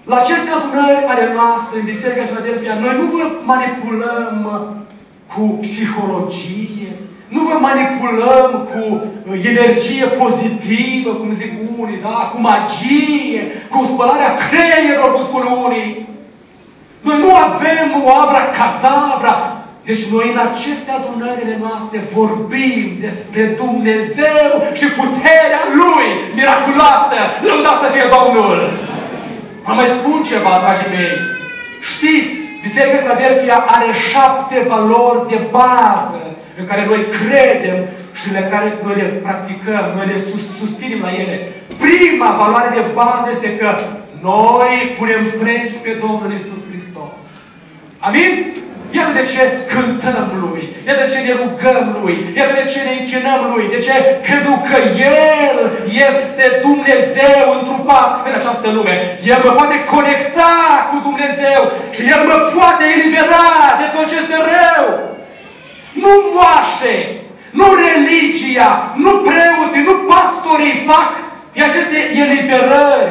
La aceste adunări ale noastre, în Biserica Filadelfia, noi nu vă manipulăm cu psihologie, nu vă manipulăm cu energie pozitivă, cum zic unii, da? Cu magie, cu spălarea creierului, cum spun unii. Noi nu avem o abracadabra. Deci noi în aceste adunările noastre vorbim despre Dumnezeu și puterea Lui miraculoasă. Lăudați să fie Domnul! Vă mai spun ceva, dragii mei. Știți, Biserica Filadelfia are 7 valori de bază în care noi credem și în care noi le practicăm, noi le susținem la ele. Prima valoare de bază este că noi punem preț pe Domnul Iisus Hristos. Amin? Iată de ce cântăm Lui, iată de ce ne rugăm Lui, iată de ce ne închinăm Lui. De ce? Pentru că El este Dumnezeu întrupat în această lume. El mă poate conecta cu Dumnezeu și El mă poate elibera de tot ce este rău. Nu moașe, nu religia, nu preoții, nu pastorii fac aceste eliberări.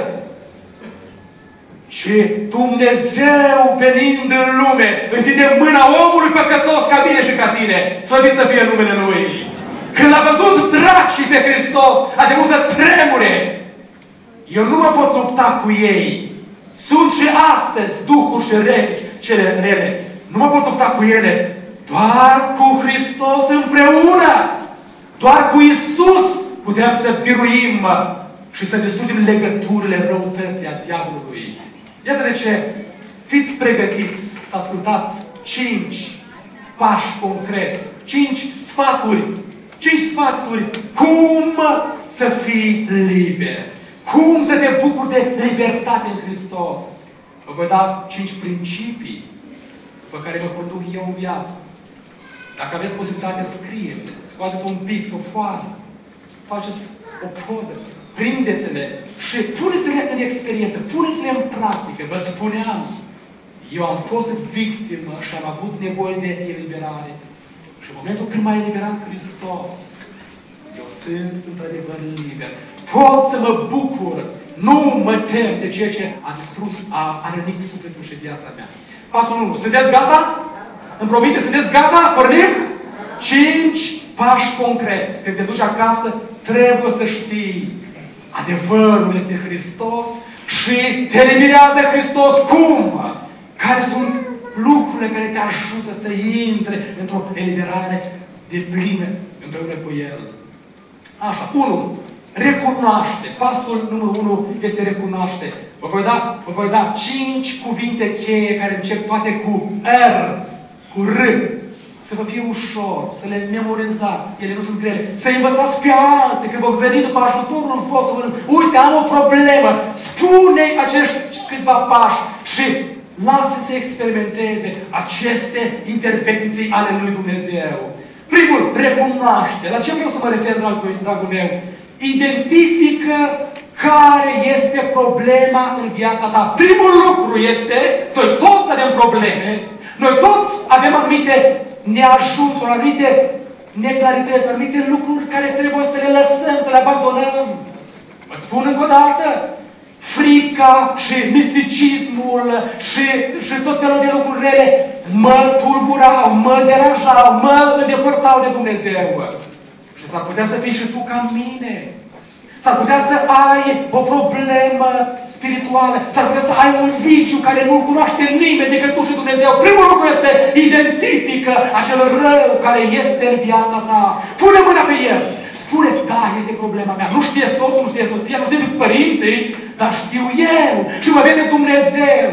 Și Dumnezeu venind în lume, întinde mâna omului păcătos ca mine și ca tine. Slăvit să fie numele Lui. Când a văzut dracii pe Hristos, a început să tremure. Eu nu mă pot lupta cu ei. Sunt și astăzi duhuri și regi cele rele. Nu mă pot lupta cu ele. Doar cu Hristos împreună. Doar cu Iisus putem să biruim și să distrugem legăturile răutății a diavolului. Iată de ce fiți pregătiți să ascultați 5 pași concreți, 5 sfaturi. 5 sfaturi. Cum să fii liber. Cum să te bucuri de libertate în Hristos. Vă voi da 5 principii pe care vă conduc eu în viață. Dacă aveți posibilitate, scrieți. Scoateți un pic, o foaie. Faceți o poză. Prindeți-le și puneți-le în experiență. Puneți-le în practică. Vă spuneam, eu am fost victimă și am avut nevoie de eliberare. Și în momentul când m-a eliberat Hristos, eu sunt într-adevăr liber. Pot să mă bucur. Nu mă tem de ceea ce a distrus, a rănit sufletul și viața mea. Pasul 1. Sunteți gata? Îmi promite, sunteți gata? Pornim? 5 pași concreți. Când te duci acasă, trebuie să știi. Adevărul este Hristos și te eliberează Hristos. Cum? Care sunt lucrurile care te ajută să intre într-o eliberare de plină împreună cu El. Așa. 1. Recunoaște. Pasul numărul 1 este recunoaște. Vă voi da 5 cuvinte cheie care încep toate cu R, cu R. Să vă fie ușor, să le memorizați, ele nu sunt grele. Să învățați pe alții, că vă veni după ajutorul vostru. Uite, am o problemă. Spune acești câțiva pași și lasă să experimenteze aceste intervenții ale lui Dumnezeu. Primul, recunoaște. La ce vreau să mă refer, dragul meu? Identifică care este problema în viața ta. Primul lucru este, noi toți avem probleme, noi toți avem anumite neajunsuri, anumite neclarități, anumite lucruri care trebuie să le lăsăm, să le abandonăm. Vă spun încă o dată, frica și misticismul și tot felul de lucruri rele mă tulburau, mă deranjau, mă îndepărtau de Dumnezeu. Și s-ar putea să fii și tu ca mine. S-ar putea să ai o problemă spirituală. S-ar putea să ai un viciu care nu-l cunoaște nimeni decât tu și Dumnezeu. Primul lucru este, identifică acel rău care este în viața ta. Pune mâna pe el. Spune, da, este problema mea. Nu știe soțul, nu știe soția, nu știe părinții, dar știu eu. Și mă vede Dumnezeu.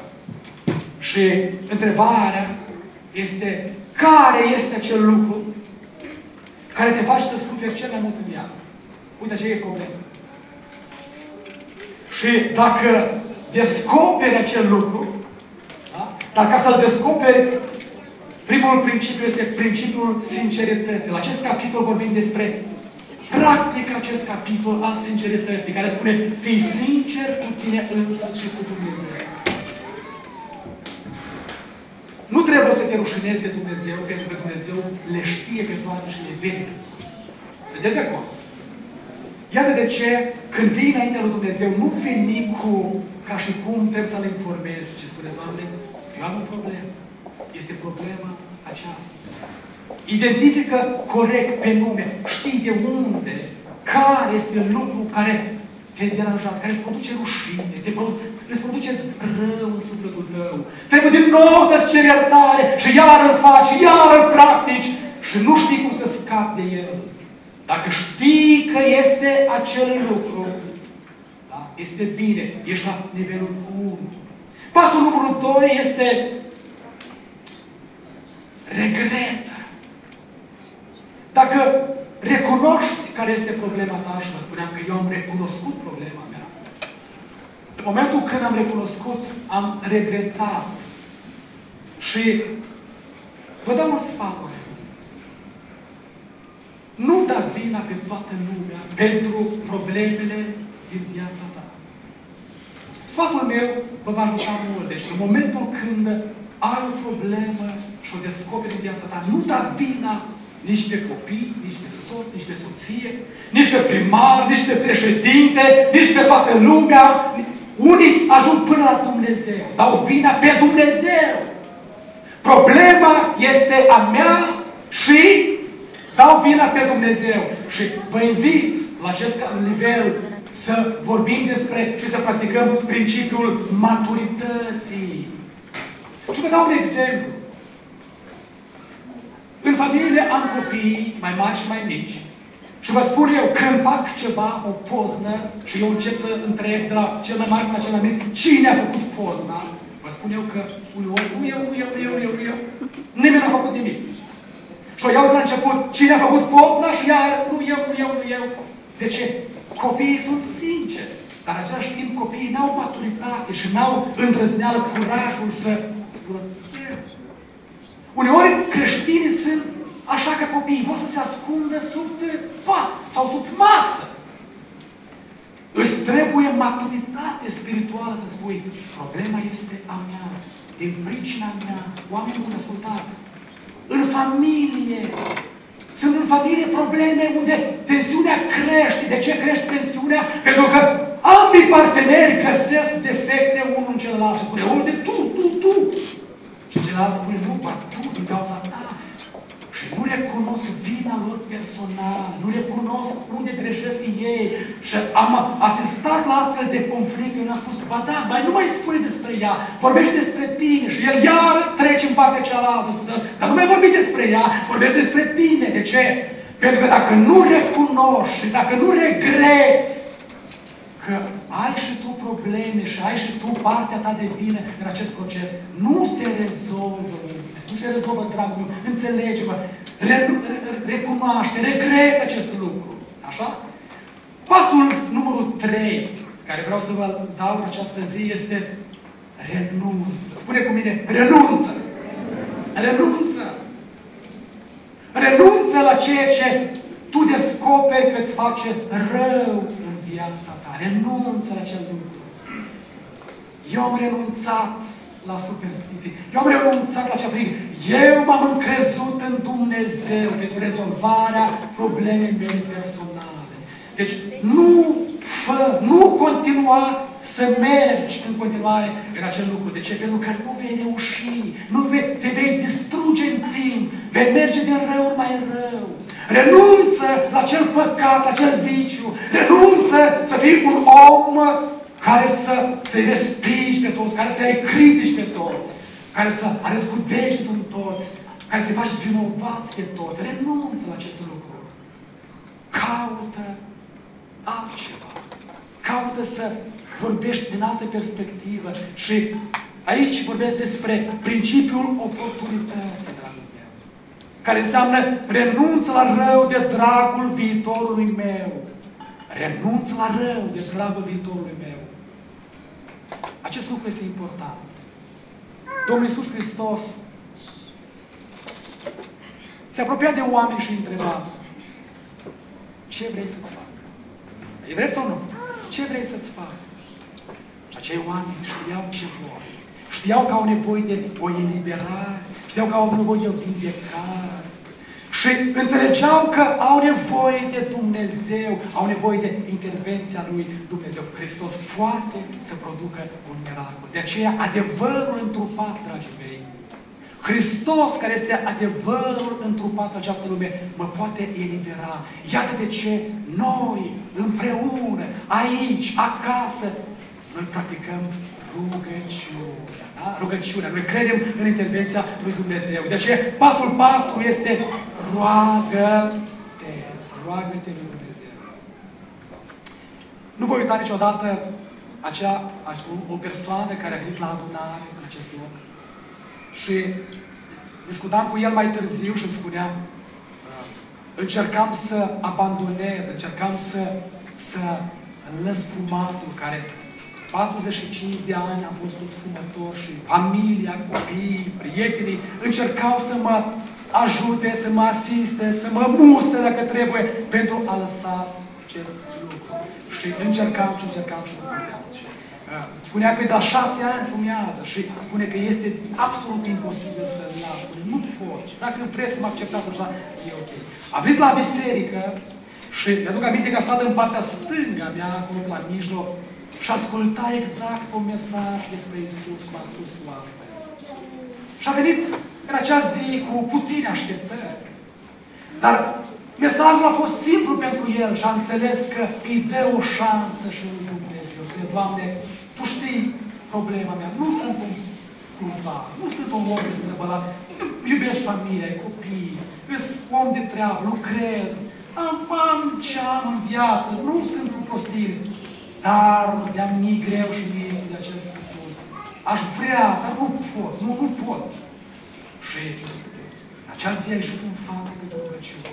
Și întrebarea este, care este acel lucru care te face să suferi cel mai mult în viață? Uite, ce e problema. Și dacă descoperi acel lucru, da? Dar ca să-l descoperi, primul principiu este principiul sincerității. La acest capitol vorbim despre practic acest capitol al sincerității, care spune, fii sincer cu tine însuți și cu Dumnezeu. Nu trebuie să te rușinezi de Dumnezeu, pentru că Dumnezeu le știe pe toate și le vede. Vedeți de acord? Iată de ce, când vii înaintea lui Dumnezeu, nu veni cu ca și cum trebuie să le informezi ce spune, Doamne, eu am o problemă. Este problema aceasta. Identifică corect pe nume. Știi de unde, care este lucru care te deranjează, care îți produce rușine, îți produce rău în sufletul tău. Trebuie din nou să-ți ceri iertare și iar îl faci, iar îl practici și nu știi cum să scapi de el. Dacă știi că este acel lucru, da, este bine, ești la nivelul 1. Pasul numărul 2 este regret. Dacă recunoști care este problema ta, și vă spuneam că eu am recunoscut problema mea, în momentul când am recunoscut, am regretat. Și vă dau un sfat. Nu da vina pe toată lumea pentru problemele din viața ta. Sfatul meu vă va ajuta mult. Deci, în momentul când ai o problemă și o descoperi în viața ta, nu da vina nici pe copii, nici pe soț, nici pe soție, nici pe primar, nici pe președinte, nici pe toată lumea. Unii ajung până la Dumnezeu. Dau vina pe Dumnezeu. Problema este a mea și dau vina pe Dumnezeu. Și vă invit la acest nivel să vorbim despre și să practicăm principiul maturității. Și vă dau un exemplu. În familie am copii mai mari și mai mici. Și vă spun eu, când fac ceva, o poznă, și eu încep să întreb de la cel mai mare până la cel mai mic, cine a făcut pozna? Vă spun eu că uneori, nu eu. Nimeni n-a făcut nimic. Și o iau de la început, cine a făcut pozna? Și iar, nu eu. De ce? Copiii sunt sinceri. Dar în același timp, copiii n-au maturitate și n-au îndrăzneală, curajul să spună eu. Uneori creștinii sunt așa că copiii vor să se ascundă sub pat sau sub masă. Îți trebuie maturitate spirituală să spui, problema este a mea, din pricina mea. Oameni buni, ascultați. În familie. Sunt în familie probleme unde tensiunea crește. De ce crește tensiunea? Pentru că ambii parteneri găsesc defecte unul în celălalt. Și spune, unde tu. Și celălalt spune, nu, doar tu, din cauza ta. Și nu recunosc vina lor personală, nu recunosc unde greșesc ei. Și am asistat la astfel de conflicte. Eu am spus, ba da, nu mai spune despre ea, vorbește despre tine. Și el iar trece în partea cealaltă. Spune, dar nu mai vorbi despre ea, vorbește despre tine. De ce? Pentru că dacă nu recunoști și dacă nu regreți că ai și tu probleme și ai și tu partea ta de vină în acest proces, nu se rezolvă. Nu se rezolvă, dragul meu. Înțelege-mă. Recunoaște, regretă acest lucru. Așa? Pasul numărul 3, care vreau să vă dau în această zi, este renunță. Spune cu mine, renunță. Renunță. Renunță la ceea ce tu descoperi că îți face rău în viața ta. Renunță la acel lucru. Eu am renunțat la superstiții. Eu am renunțat la cea prin. Eu m-am încrezut în Dumnezeu pentru rezolvarea problemei mele personale. Deci nu continua să mergi în continuare în acel lucru. De ce? Pentru că nu vei reuși. Te vei distruge în timp. Vei merge din rău mai rău. Renunță la acel păcat, la acel viciu. Renunță să fii un om care să-i respingi pe toți, care să-i critici pe toți, care să arăți cu degetul în toți, care să-i faci vinovați pe toți. Renunță la acest lucru. Caută altceva. Caută să vorbești din altă perspectivă. Și aici vorbesc despre principiul oportunității, dragul meu, care înseamnă renunță la rău de dragul viitorului meu. Renunță la rău de dragul viitorului meu. Acest lucru este important. Domnul Iisus Hristos se apropia de oameni și îi întreba, ce vrei să-ți fac? E drept sau nu? Ce vrei să-ți fac? Și acei oameni știau ce vor. Știau că au nevoie de o eliberare, știau că au nevoie de o vindecare. Și înțelegeau că au nevoie de Dumnezeu, au nevoie de intervenția lui Dumnezeu. Hristos poate să producă un miracol. De aceea, adevărul întrupat, dragii mei, Hristos, care este adevărul întrupat în această lume, mă poate elibera. Iată de ce noi, împreună, aici, acasă, noi practicăm rugăciunea. Da? Rugăciunea. Noi credem în intervenția lui Dumnezeu. De aceea, pasul 4 este roagă-te. Roagă-te lui Dumnezeu. Nu voi uita niciodată o persoană care a venit la adunare în acest loc. Și discutam cu el mai târziu și îmi spunea, încercam să abandonez, încercam să lăs fumatul, care 45 de ani am fost tot fumător și familia, copiii, prietenii, încercau să mă ajute, să mă asiste, să mă muste dacă trebuie, pentru a lăsa acest lucru. Și încercam și nu puteam. Spunea că de la 6 ani fumează și spune că este absolut imposibil să-l las. Spune, nu pot. Dacă vreți să mă acceptați așa, e ok. A venit la biserică și mi-aduc aminte că a stat în partea stângă mea, acolo la mijloc, și asculta exact un mesaj despre Iisus, cum a spus tu astăzi. Și a venit în acea zi cu puține așteptări. Dar mesajul a fost simplu pentru el și a înțeles că îi dă o șansă și lui Dumnezeu. Spune, Doamne, Tu știi problema mea. Nu sunt un curvar, nu sunt un om destrăbălat. Iubesc familia, copii, sunt om de treabă, lucrez, am ce am în viață, nu sunt cu prostiri. Dar de-am mi greu și mie de acest lucru. Aș vrea, dar nu pot, nu pot. Și acea zi a ieșit în față pentru rugăciune.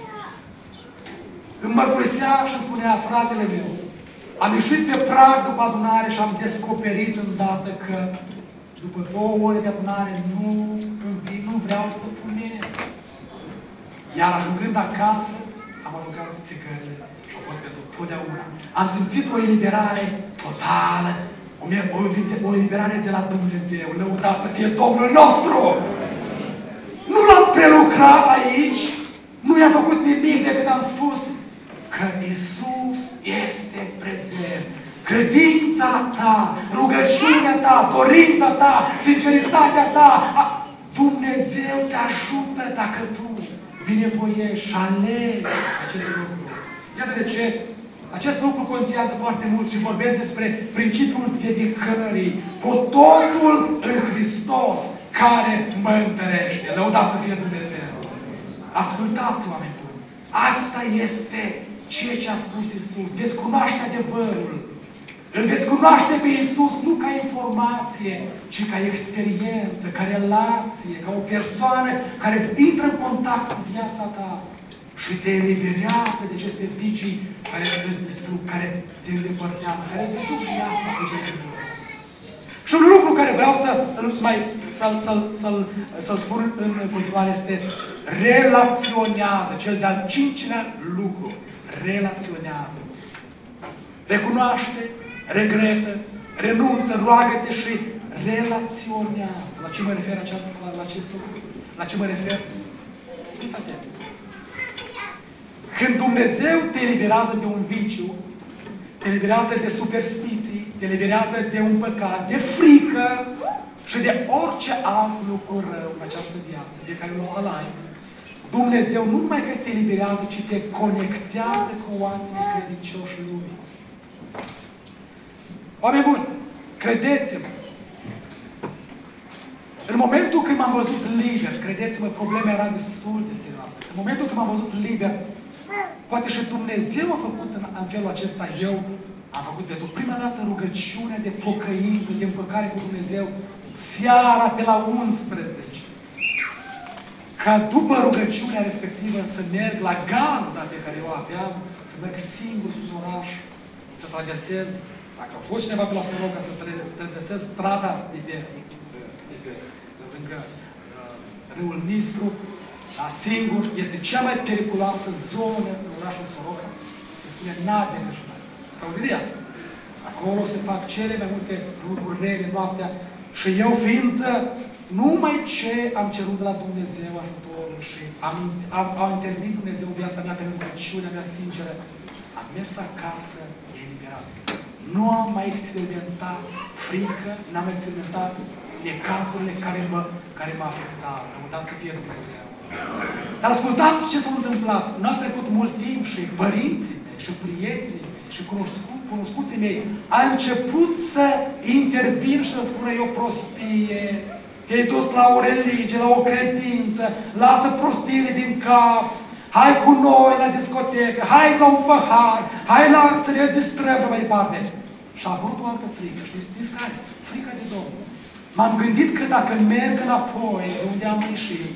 Îmi mărturisea și îmi spunea, fratele meu, am ieșit pe prag după adunare și am descoperit îndată că după 2 ore de adunare nu vreau să fumez. Iar ajungând acasă, am aruncat țigările și a fost pentru totdeauna. Am simțit o eliberare totală, o eliberare de la Dumnezeu. Lăudat să fie Domnul nostru! Nu l-am prelucrat aici, nu i-am făcut nimic decât am spus că Iisus este prezent. Credința ta, rugăciunea ta, dorința ta, sinceritatea ta, Dumnezeu te ajută dacă tu binevoiești și alegi acest lucru. Iată de ce acest lucru contează foarte mult și vorbesc despre principiul dedicării, potopul în Hristos care mă întărește. Lăudați să fie Dumnezeu! Ascultați, oameni buni! Asta este ceea ce a spus Iisus. Veți cunoaște adevărul. Îl veți cunoaște pe Iisus nu ca informație, ci ca experiență, ca relație, ca o persoană care intră în contact cu viața ta și te eliberează de aceste vicii care îți distrug, care te îndepărtează, care îți distrug viața pe genul. Și un lucru care vreau să-l spun în continuare este relaționează. Cel de-al 5-lea lucru. Relaționează. Recunoaște, regretă, renunță, roagă-te și relaționează. La ce mă refer la acest lucru? La ce mă refer? Fiți atenți. Când Dumnezeu te eliberează de un viciu, te eliberează de superstiții, te eliberează de un păcat, de frică și de orice alt lucru rău în această viață de care nu să-l ai, Dumnezeu nu numai că te eliberează, ci te conectează cu oamenii credincioși în lume. Oameni buni, credeți-mă, în momentul când m-am văzut liber, credeți-mă, problema era destul de serioasă. În momentul când m-am văzut liber, poate și Dumnezeu a făcut în felul acesta. Eu am făcut pentru prima dată rugăciunea de pocăință, de împăcare cu Dumnezeu, seara pe la 11. Ca după rugăciunea respectivă să merg la gazda pe care o aveam, să merg singur în oraș, să traversez, dacă a fost cineva pe la Soroca, să traversez strada de lângă râul Nistru, singur, este cea mai periculoasă zonă în orașul Soroca, se spune Nabia. S-a auzit de ea? Acolo se fac cele mai multe lucruri rele noaptea. Și eu fiind numai ce am cerut de la Dumnezeu ajutorul și a intervenit Dumnezeu în viața mea pe rugăciunea mea sinceră, am mers acasă eliberat. Nu am mai experimentat frică, n-am experimentat necazurile care mă afectau. Lăudați să fie Dumnezeu. Dar ascultați ce s-a întâmplat. N-a trecut mult timp și părinții mei, și prietenii mei, și cunoscuții mei a început să intervin și să spună eu prostie. Te-ai dus la o religie, la o credință, lasă prostiile din cap, hai cu noi la discotecă, hai la un pahar, hai să ne distrăm și mai departe. Și a avut o altă frică. Știți care? Frica de Domnul. M-am gândit că dacă merg înapoi de unde am ieșit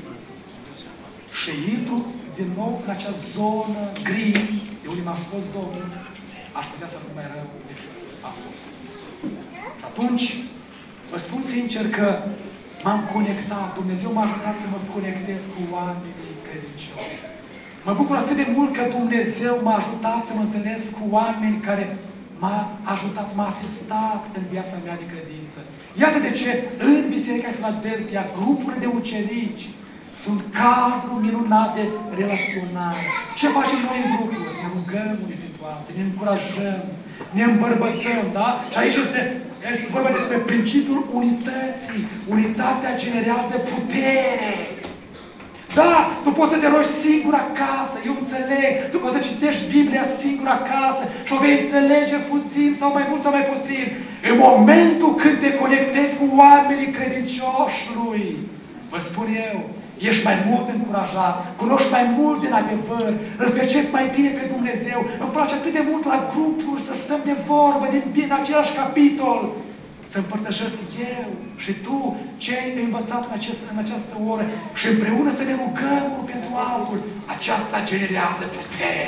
și intru din nou în acea zonă gri de unde m-a scos Domnul, aș putea să nu mai rău decât a fost. Și atunci, vă spun sincer că m-am conectat, Dumnezeu m-a ajutat să mă conectez cu oamenii credincioși. Mă bucur atât de mult că Dumnezeu m-a ajutat să mă întâlnesc cu oameni care m-a ajutat, m-a asistat în viața mea de credință. Iată de ce în Biserica Filadelfia, grupurile de ucenici sunt cadru minunat de relaționare. Ce facem noi în grupuri? Ne rugăm unii pentru alții, ne încurajăm, ne îmbărbătăm, da? Și aici este vorba despre principiul unității. Unitatea generează putere. Da, tu poți să te rogi singur acasă, eu înțeleg. Tu poți să citești Biblia singur acasă și o vei înțelege puțin sau mai mult sau mai puțin. În momentul când te conectezi cu oamenii credincioși lui, vă spun eu, ești mai mult încurajat, cunoști mai mult din adevăr, îl percepi mai bine pe Dumnezeu. Îmi place atât de mult la grupuri să stăm de vorbă, din același capitol. Să împărtășesc eu și tu ce ai învățat în această oră și împreună să ne rugăm unul pentru altul. Aceasta generează putere.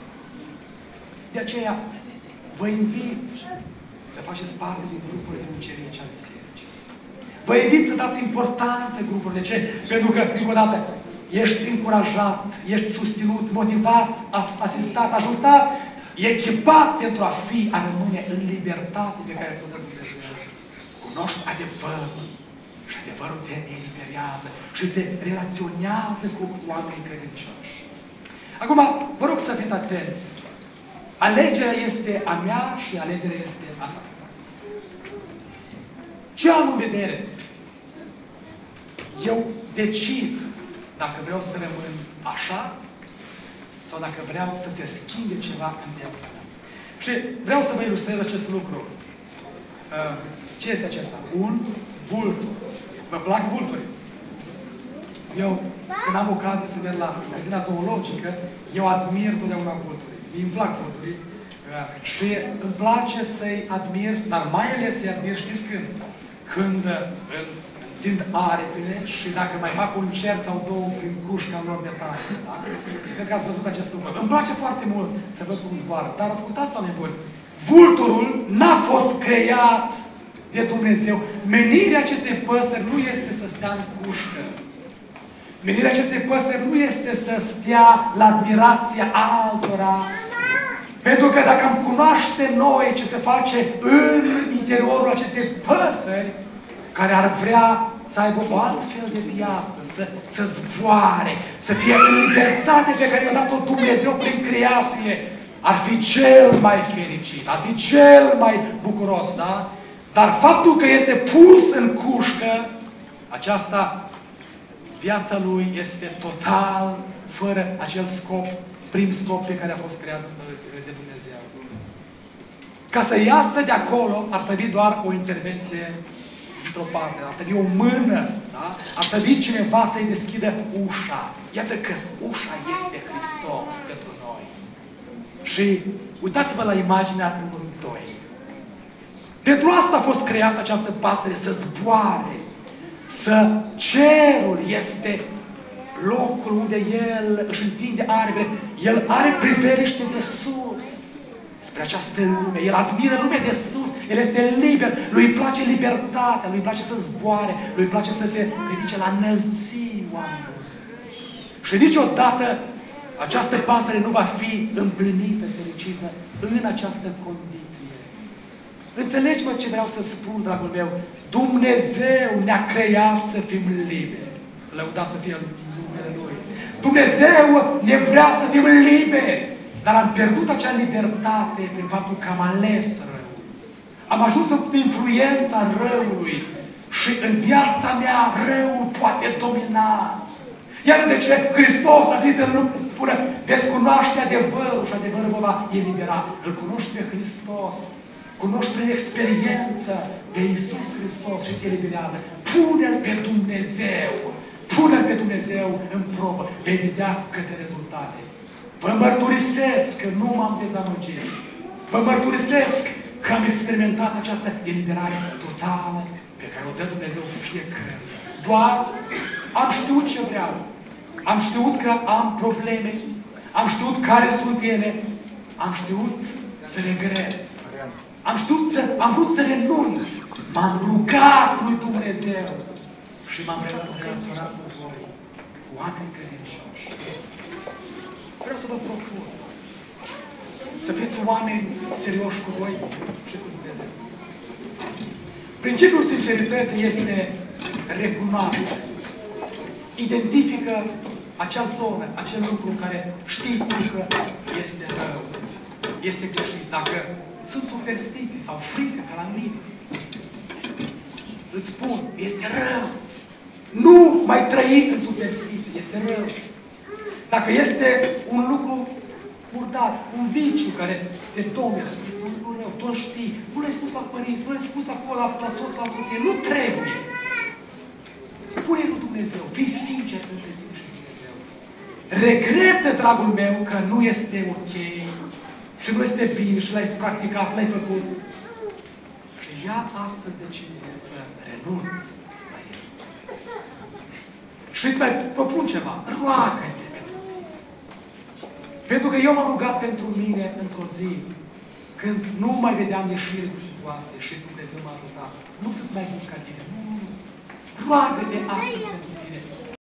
De aceea vă invit să faceți parte din grupurile de ucenici ale bisericii. Vă invit să dați importanță grupurilor. De ce? Pentru că, încă o dată, ești încurajat, ești susținut, motivat, asistat, ajutat, echipat pentru a rămâne în libertate pe care ți-o dă Dumnezeu. Cunoști adevărul și adevărul te eliberează și te relaționează cu oamenii credincioși. Acum, vă rog să fiți atenți. Alegerea este a mea și alegerea este a ta. Ce am în vedere? Eu decid dacă vreau să rămân așa sau dacă vreau să se schimbe ceva în viața mea. Și vreau să vă ilustrez acest lucru. Ce este acesta? Un vultur. Vă plac vulturi? Eu, când am ocazie să merg la grădina zoologică, eu admir totdeauna vulturi. Îmi plac vulturi. Și îmi place să-i admir, dar mai ales să-i admir, știți când? Când întind aripile și dacă mai fac un cer sau două prin cușca lor de tare. Da? Cred că ați văzut acest lucru. Îmi place foarte mult să văd cum zboară. Dar ascultați, oameni buni, vulturul n-a fost creat de Dumnezeu. Menirea acestei păsări nu este să stea în cușcă. Menirea acestei păsări nu este să stea la admirația altora. Pentru că dacă am cunoaște noi ce se face în interiorul acestei păsări, care ar vrea să aibă o altfel de viață, să zboare, să fie în libertate pe care i-a dat-o Dumnezeu prin creație, ar fi cel mai fericit, ar fi cel mai bucuros, da? Dar faptul că este pus în cușcă, aceasta, viața lui este total fără acel scop, prim scop pe care a fost creat de Dumnezeu. Ca să iasă de acolo, ar trebui doar o intervenție într-o parte, ar trebui o mână, da? Ar trebui cineva să-i deschidă ușa. Iată că ușa este Hristos pentru noi. Și uitați-vă la imaginea numărul 2. Pentru asta a fost creată această pasăre, să zboare, cerul este locul unde el își întinde aripile. El are priveliște de sus spre această lume. El admiră lumea de sus. El este liber. Lui îi place libertatea. Lui îi place să zboare. Lui îi place să se ridice la înălțimi oamenilor. Și niciodată această pasăre nu va fi împlinită, fericită în această condiție. Înțelegi, mă, ce vreau să spun, dragul meu? Dumnezeu ne-a creat să fim liberi. Lăudat să fie numele Lui. Dumnezeu ne vrea să fim liberi. Dar am pierdut acea libertate prin faptul că am ales răul. Am ajuns sub influența răului. Și în viața mea răul poate domina. Iată de ce Hristos a venit în lume, spune, veți cunoaște adevărul și adevărul vă va elibera. Îl cunoști pe Hristos. Cunoști prin experiență pe Iisus Hristos și te eliberează. Pune-L pe Dumnezeu. Pune-L pe Dumnezeu în probă. Vei vedea câte rezultate. Vă mărturisesc că nu m-am dezamăgit. Vă mărturisesc că am experimentat această eliberare totală pe care o dă Dumnezeu fiecare. Doar am știut ce vreau. Am știut că am probleme. Am știut care sunt ele. Am știut să regret. Am vrut să renunț. M-am rugat lui Dumnezeu. Și m-am relaționat cu voi, cu oameni credincioși. Vreau să vă propun să fiți oameni serioși cu voi și cu Dumnezeu. Principiul sincerității este recunoaște. Identifică acea zonă, acel lucru care știi tu că este rău, este greșit. Dacă sunt superstiții sau frică, ca la mine, îți spun, este rău. Nu mai trăi în superstiții, este rău. Dacă este un lucru murdar, un viciu care te domină, este un lucru rău, tu îl știi, nu l-ai spus la părinți, nu l-ai spus acolo la soț, la soție, nu trebuie. Spune lui Dumnezeu, fii sincer între tine și Dumnezeu. Regretă, dragul meu, că nu este ok și nu este bine și l-ai practicat, l-ai făcut. Și ia astăzi decizie să renunți la el. Și îți mai propun ceva, roagă-te pentru tine. Pentru că eu m-am rugat pentru mine într-o zi, când nu mai vedeam ieșire din situație și Dumnezeu m-a ajutat. Nu sunt mai bun ca tine. Nu. Roagă-te astăzi